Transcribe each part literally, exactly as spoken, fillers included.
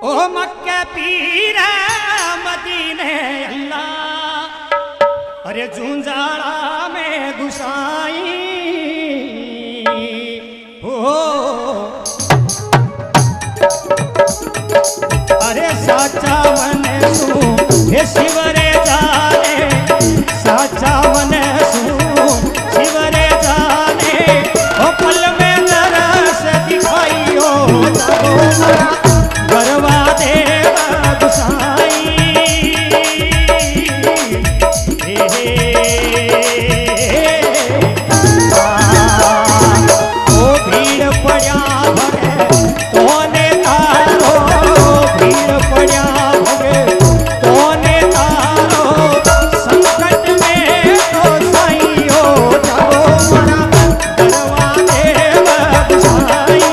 ओ मक्के पीर मदीने अल्लाह, अरे झुंझाड़ा में गुसाई हो। अरे साचा मन सू हे शिवरे जाने, साचा मन सू शिवरे जाने, ओ पल में नरस दिखाइयो गरवा देव गुसाई। हे हे ओ भीड़ पड़ा भगे तोने तारो, भीड़ पड़ा भगे तोने तारो, संकट में तो साईं हो जाओ मरा गरवा देव गुसाई।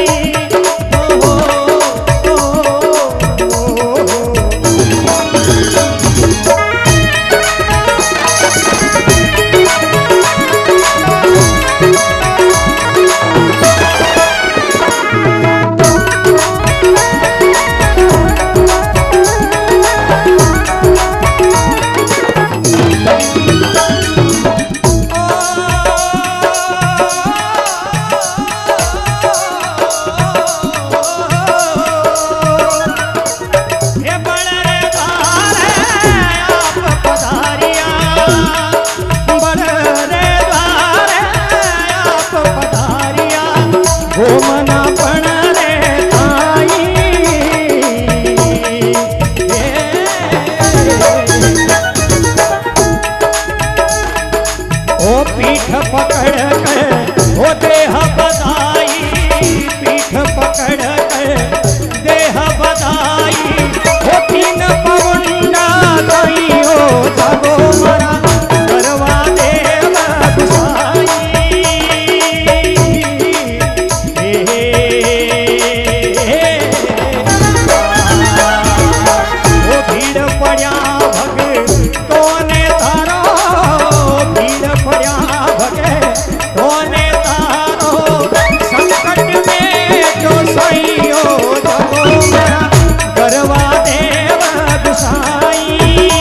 पीठ पकड़ कर वो देह बधाई, पीठ पकड़ कर देह बधाई, वो तीन पवंडा दाई हो जागो मरा गरवा देव गुसाई। वो भीड़ पड़ा भग तोने तारो, भीड़ पड़ा भगे तोने तारो, संकट में जो साईं हो जाओ मरा गरवा देव गुसाई।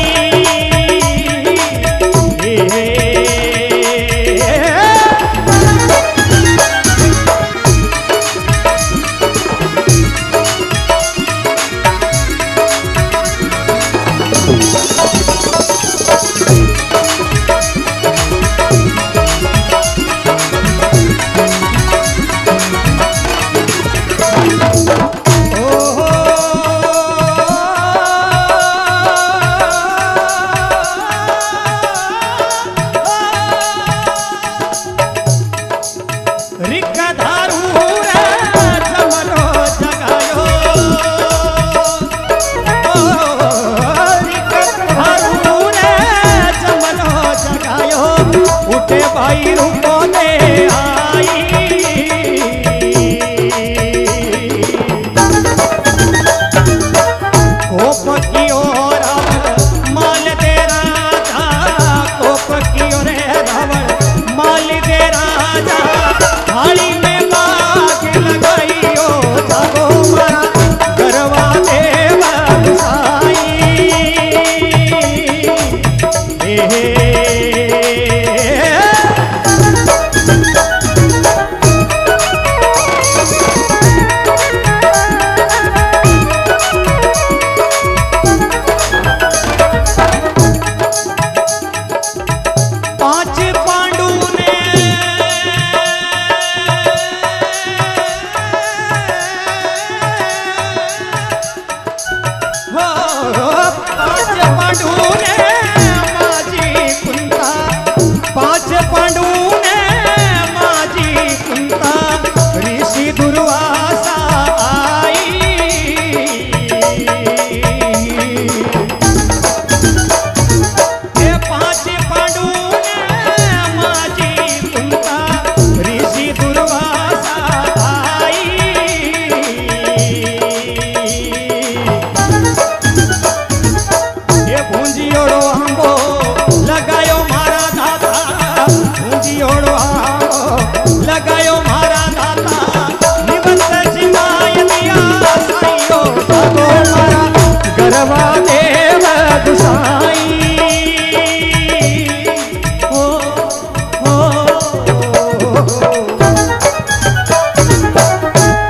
भाई रूपो ने आई, कोप की ओर माल दे राजा, कोप की ओर रावण माल दे राजा, थाली में बाग लगाई हो जागो मरा गरवा देव गुसाई। हे भूंजियोड़ो કરવા દે